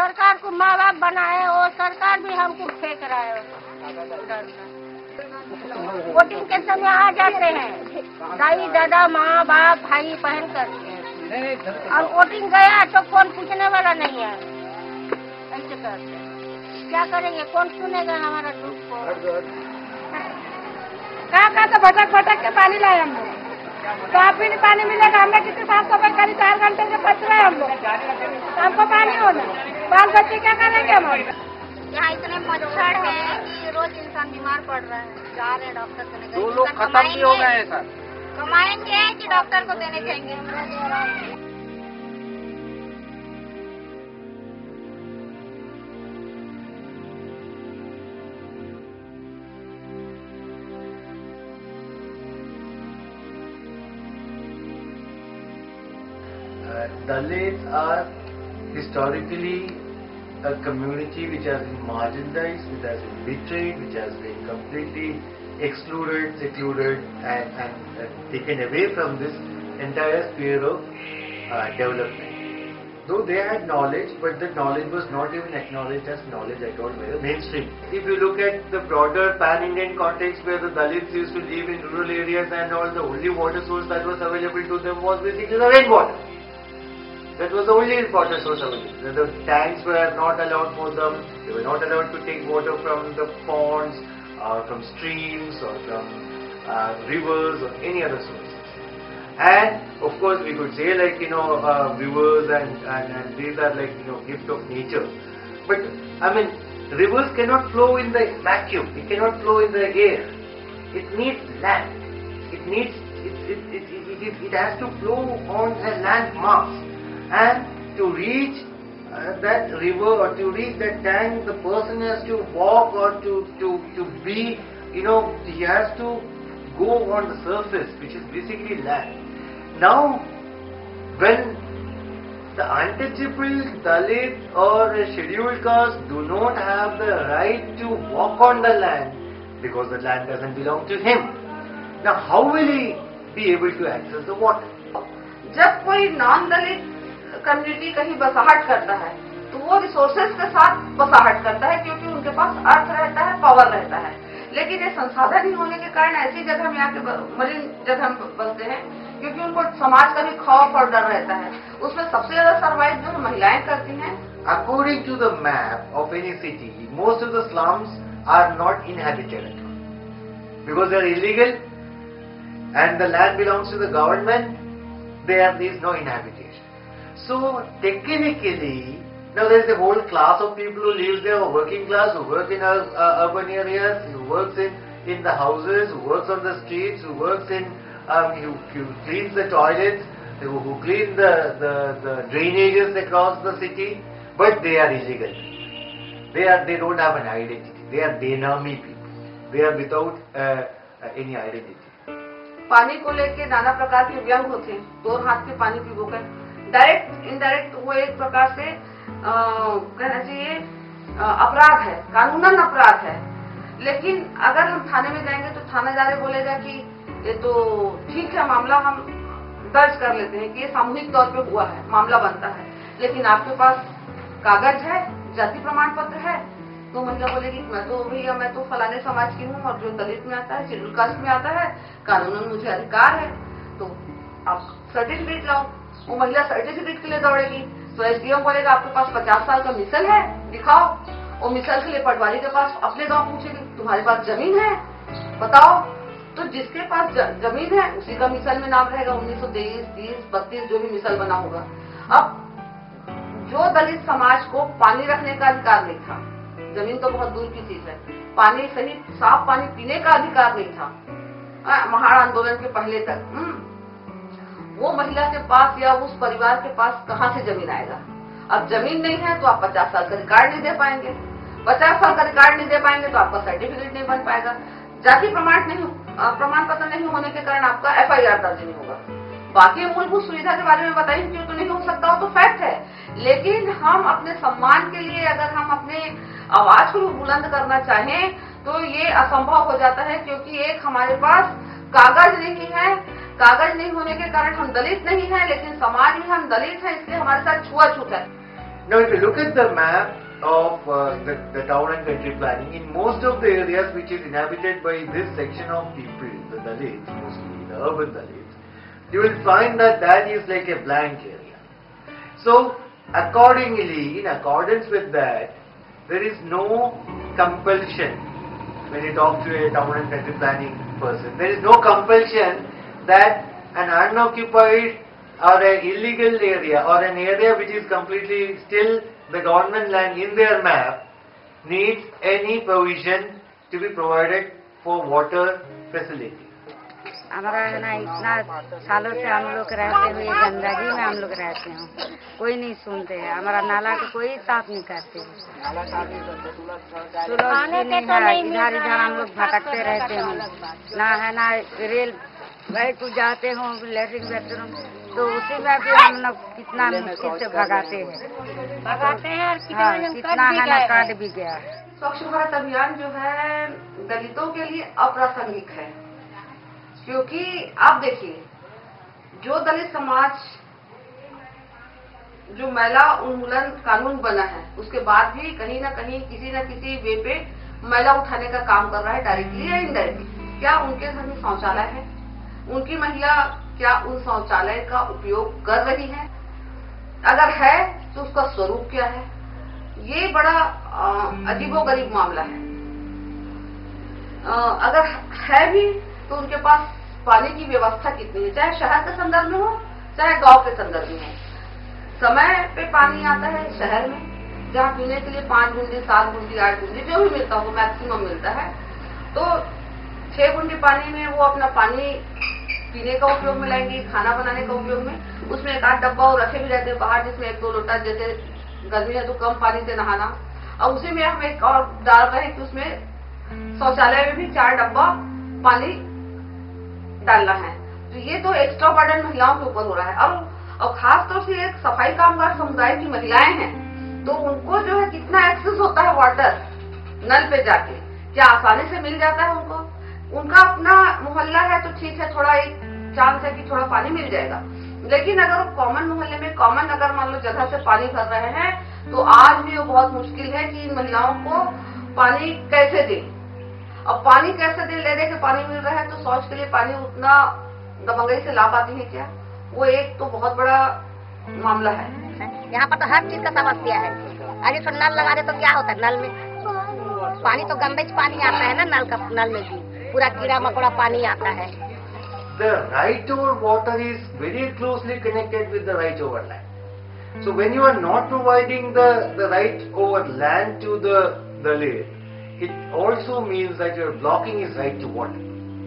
सरकार को माँ बाप बनाए और सरकार भी हमको फेंक रहा है। वोटिंग के समय आ जाते हैं दाई दादा माँ बाप भाई बहन करते हैं, और वोटिंग गया तो कौन पूछने वाला नहीं है। ऐसे करते क्या करेंगे, कौन सुनेगा हमारा दुख को। कहाँ तो भटक भटक के पानी लाए हम लोग, तो आप भी नहीं पानी मिलेगा। हमने कितनी साफ सफाई करी, 4 घंटे से बच रहे हम लोग, हमको पानी होना। बाल बच्चे क्या करेंगे हम? यहाँ इतने मच्छर है कि रोज इंसान बीमार पड़ रहा है। जा रहे हैं डॉक्टर के। 2 लोग खत्म भी हो गए हैं सर। कमाएंगे कि डॉक्टर को देने जाएंगे। Dalits are historically a community which has been marginalized, which has been betrayed, which has been completely excluded, secluded and taken away from this entire sphere of development. Though they had knowledge, but the knowledge was not even acknowledged as knowledge at all by the mainstream. If you look at the broader pan-Indian context where the Dalits used to live in rural areas and all, the only water source that was available to them was basically the rainwater. That was the only water source available. The tanks were not allowed for them. They were not allowed to take water from the ponds, from streams, or from rivers, or any other sources. And of course, we could say like rivers and these are like gift of nature. But I mean, rivers cannot flow in the vacuum. It cannot flow in the air. It needs land. It has to flow on a land mass. And to reach that river or to reach that tank, the person has to walk or to be, he has to go on the surface, which is basically land. Now, when the untouchable Dalit or a scheduled caste do not have the right to walk on the land because the land doesn't belong to him, now how will he be able to access the water? जब कोई non दलित community कहीं बसाहट करता है तो वो resources के साथ बसाहट करता है, क्योंकि उनके पास अर्थ रहता है, पावर रहता है। लेकिन ये संसाधन ही होने के कारण ऐसी जगह में आके मलिन जगह में बसते हैं, क्योंकि उनको समाज का भी खौफ और डर रहता है। उसमें सबसे ज्यादा सर्वाइव जो महिलाएं करती हैं। According to the map of any city, most of the slums are not inhabited at all because they are illegal and the land belongs to the government. There is no inhabitation. So technically, now there is a whole class of people who live there, a working class, who work in urban areas, who works in the houses, who works on the streets, who works in, who cleans the toilets, who clean the drainages across the city, but they are illegal. They don't have an identity. They are benami people. They are without any identity. पानी को लेके नाना प्रकार के व्यंग होते हैं। 2 हाथ के पानी पीबोकर डायरेक्ट इनडायरेक्ट वो एक प्रकार से कहना चाहिए अपराध है, कानूनन अपराध है। लेकिन अगर हम थाने में जाएंगे तो थानेदार बोलेगा कि ये तो ठीक है, मामला हम दर्ज कर लेते हैं कि ये सामूहिक तौर पे हुआ है, मामला बनता है। लेकिन आपके पास कागज है, जाति प्रमाण पत्र है, तो महिला बोलेगी मैं तो फलाने समाज की हूँ और जो दलित में आता है, शेड्यूल कास्ट में आता है, कानूनन मुझे अधिकार है, तो आप सर्टिफिकेट लाओ। वो महिला सर्टिफिकेट के लिए दौड़ेगी तो एसडीएम बोलेगा आपके पास 50 साल का मिसल है, दिखाओ। वो मिसल के लिए पटवारी के पास अपने गांव पूछेगी तुम्हारे पास जमीन है, बताओ। तो जिसके पास जमीन है उसी का मिसल में नाम रहेगा। 1923, 30, 32 जो भी मिसल बना होगा। अब जो दलित समाज को पानी रखने का अधिकार नहीं था, जमीन तो बहुत दूर की चीज है, पानी सही साफ पानी पीने का अधिकार नहीं था महाड़ आंदोलन के पहले तक, वो महिला के पास या उस परिवार के पास कहाँ से जमीन आएगा। अब जमीन नहीं है तो आप 50 साल का रिकॉर्ड नहीं दे पाएंगे। 50 साल का रिकॉर्ड नहीं दे पाएंगे तो आपका सर्टिफिकेट नहीं बन पाएगा। जाति प्रमाण पत्र नहीं होने के कारण आपका एफआईआर दर्ज नहीं होगा। बाकी मूलभूत सुविधा के बारे में बताइए क्यों तो नहीं हो सकता हो, तो फैक्ट है। लेकिन हम अपने सम्मान के लिए अगर हम अपने आवाज को बुलंद करना चाहें तो ये असंभव हो जाता है, क्योंकि एक हमारे पास कागज नहीं है। कागज नहीं होने के कारण हम दलित नहीं हैं, लेकिन समाज में हम दलित हैं, इसलिए हमारे साथ छुआछूत है। Now, if you look at the map of the town and country planning, in most of the areas which is inhabited by this section of people, the Dalits, mostly the urban Dalits, you will find that that is like a blank area. So, accordingly, in accordance with that, there is no compulsion when you talk to a town and country planning person. There is no compulsion that an unoccupied or an illegal area or an area which is completely still the government land in their map needs any provision to be provided for water facility. हमारा है ना इतना सालों से हम लोग रहते हुए गंदगी में हम लोग रहते हैं, कोई नहीं सुनते हैं, हमारा नाला को कोई साफ नहीं करते हैं, इधर इधर हम लोग भटकते रहते हैं, ना है ना रेल बैठ को जाते हो लेटरिन बाथरूम, तो उसी में भी हम लोग कितना मुश्किल से भगाते हैं और कितना है ना काट भी गया। स्वच्छ भारत अभियान जो है दलितों के लिए अप्रासंगिक है, क्योंकि आप देखिए जो दलित समाज जो महिला उन्मूलन कानून बना है उसके बाद भी कहीं ना कहीं किसी न किसी वे पे मैला उठाने का काम कर रहा है, डायरेक्टली या इनडायरेक्टली। क्या उनके घर में शौचालय है? उनकी महिला क्या उन शौचालय का उपयोग कर रही है? अगर है तो उसका स्वरूप क्या है? ये बड़ा अजीबोगरीब मामला है। अगर है भी तो उनके पास पानी की व्यवस्था कितनी है, चाहे शहर के संदर्भ में हो चाहे गांव के संदर्भ में हो। समय पे पानी आता है शहर में, जहाँ पीने के लिए 5 बूंदी 7 बूंदी 8 बूंदी जो भी मिलता हो मैक्सिमम मिलता है, तो 6 बूंदी पानी में वो अपना पानी पीने का उपयोग में लाएंगे, खाना बनाने का उपयोग में। उसमें 1 8 डब्बा और रखे भी रहते हैं बाहर, जिसमें 1 2 लोटा, जैसे गर्मी है तो कम पानी से नहाना, और उसी में हम एक और डाल रहे हैं कि उसमें शौचालय में भी 4 डब्बा पानी डालना है। तो ये तो एक्स्ट्रा बर्डन महिलाओं के ऊपर हो रहा है। और खास तौर से एक सफाई कामगार समुदाय की महिलाएं हैं, तो उनको जो है कितना एक्सेस होता है वाटर नल पे जाके, क्या आसानी से मिल जाता है उनको? उनका अपना मोहल्ला है तो ठीक है, थोड़ा एक चांस है कि थोड़ा पानी मिल जाएगा, लेकिन अगर वो कॉमन मोहल्ले में कॉमन अगर मान लो जगह से पानी भर रहे हैं, तो आज भी वो बहुत मुश्किल है कि इन महिलाओं को पानी कैसे दें। अब पानी कैसे दे, ले दे के पानी मिल रहा है तो शौच के लिए पानी उतना दबंगई से ला पाती है क्या? वो एक तो बहुत बड़ा मामला है। यहाँ पर तो हर चीज का समस्या है। अरे तो नल लगा दे तो क्या होता है? नल में पानी तो गंदे पानी आता है ना, नल में भी पूरा कीड़ा मकोड़ा पानी आता है। The right over water is very closely connected with the right over land. So when you are not providing the right over land to the Dalit, it also means that you are blocking his right to water.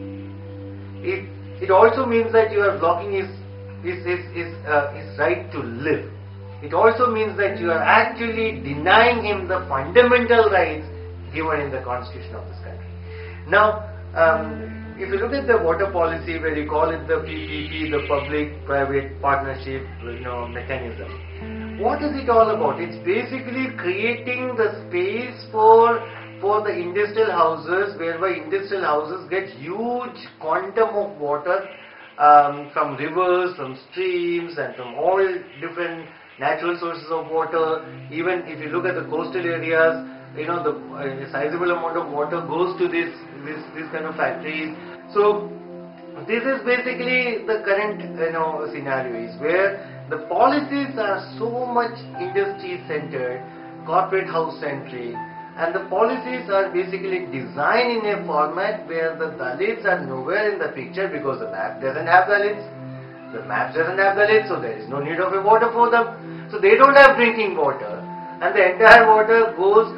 It also means that you are blocking his right to live. It also means that you are actually denying him the fundamental rights given in the constitution of this country. Now, if you look at the water policy, where you call it the PPP, the public-private partnership, mechanism, what is it all about? It's basically creating the space for the industrial houses, whereby industrial houses get huge quantum of water from rivers, from streams, and from all different natural sources of water. Even if you look at the coastal areas, the sizable amount of water goes to this kind of factories. So this is basically the current scenario, is where the policies are so much industry centered, corporate house centric, and the policies are basically designed in a format where the Dalits are nowhere in the picture, because the map doesn't have Dalits, the map doesn't have Dalits, so there is no need of a water for them. So they don't have drinking water, and the entire water goes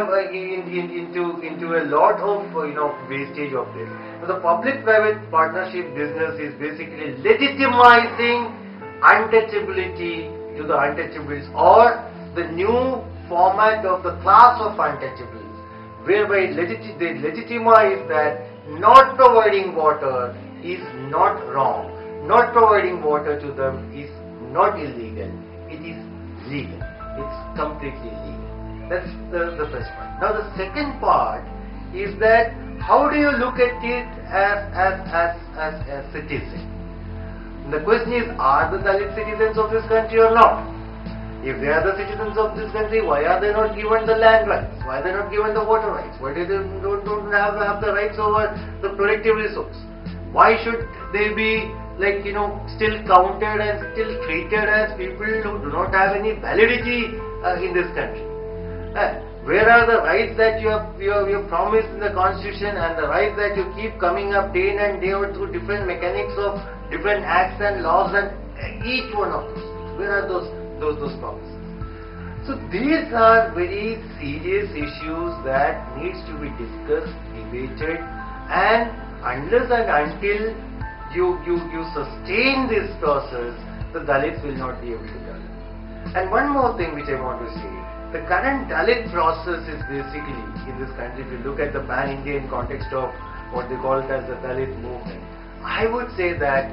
into a lot of wastage of this. So the public-private partnership business is basically legitimizing untouchability to the untouchables, or the new format of the class of untouchables, whereby they legitimize that not providing water is not wrong, not providing water to them is not illegal, it is legal, it's completely legal. That's the first part. Now the second part is that how do you look at it as a citizen? The question is, are the Dalit citizens of this country or not? If they are the citizens of this country, why are they not given the land rights? Why are they not given the water rights? Why do they don't have the rights over the productive resource? Why should they be still counted and still treated as people who do not have any validity in this country? Where are the rights that you have promised in the constitution, and the rights that you keep coming up day in and day out through different mechanics of different acts and laws and each one of those? Where are those promises? So these are very serious issues that needs to be discussed, debated, and unless and until you sustain this process, the Dalits will not be able to develop. And one more thing which I want to say. The current Dalit process is basically, in this country, if you look at the pan-Indian context of what they call it as the Dalit movement, I would say that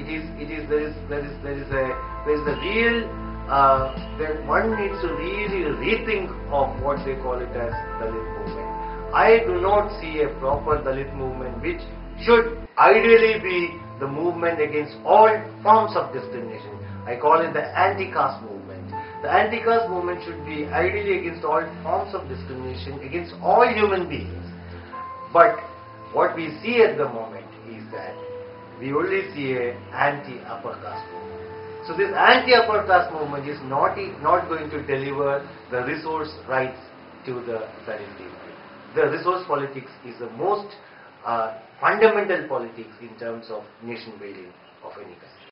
one needs to really rethink of what they call it as Dalit movement. I do not see a proper Dalit movement which should ideally be the movement against all forms of discrimination. I call it the anti-caste movement. The anti-caste movement should be ideally against all forms of discrimination, against all human beings. But what we see at the moment is that we only see an anti-upper caste movement. So this anti-upper caste movement is not going to deliver the resource rights to the Dalit people. The resource politics is the most fundamental politics in terms of nation building of any country.